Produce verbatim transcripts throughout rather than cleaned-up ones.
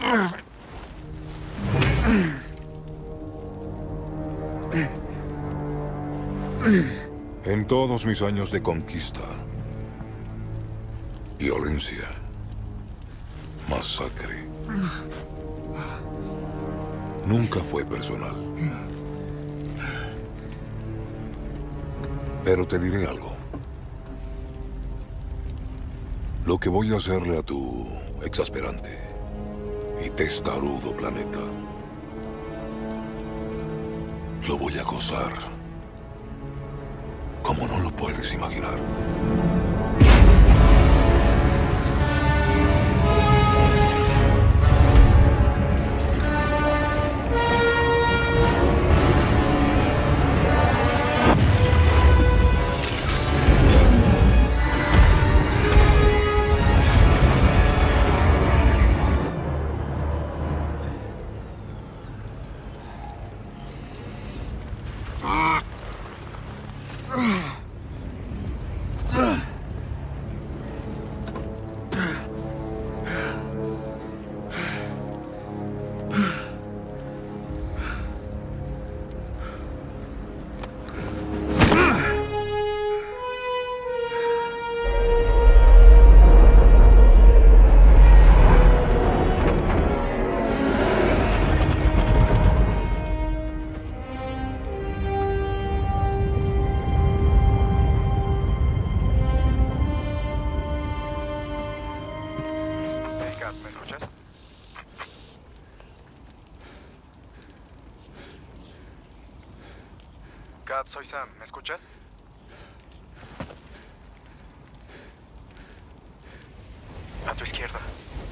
En todos mis años de conquista, violencia, masacre, nunca fue personal. Pero te diré algo. Lo que voy a hacerle a tu exasperante y testarudo planeta, lo voy a gozar como no lo puedes imaginar. ¿Me escuchas? Cap, soy Sam. ¿Me escuchas? A tu izquierda.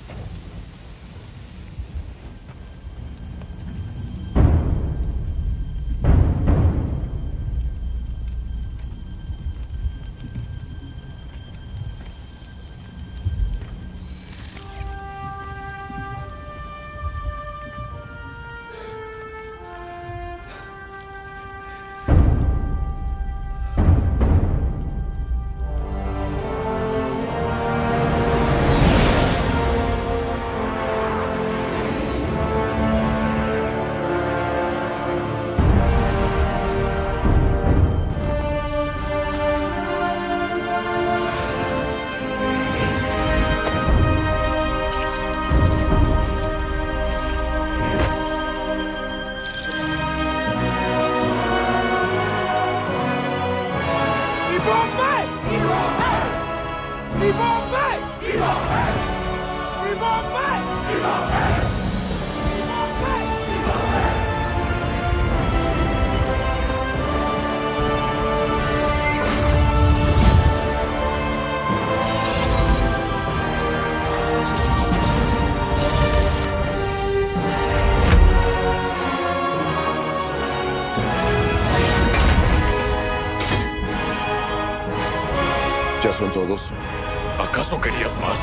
¿Ya son todos? ¿Acaso querías más?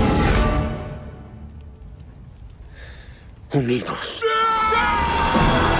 Unidos.